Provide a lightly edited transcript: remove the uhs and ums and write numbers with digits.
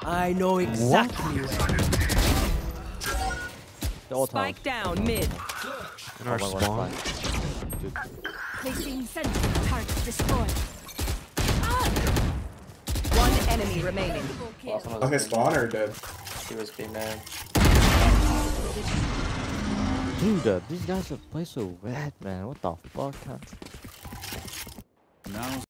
I know exactly where. Spike down mid. In our spawn. Placing sensor. Target destroyed. One enemy remaining. On his spawn or dead? He was being mad. Dude, these guys have played so bad, man. What the fuck? Huh? Now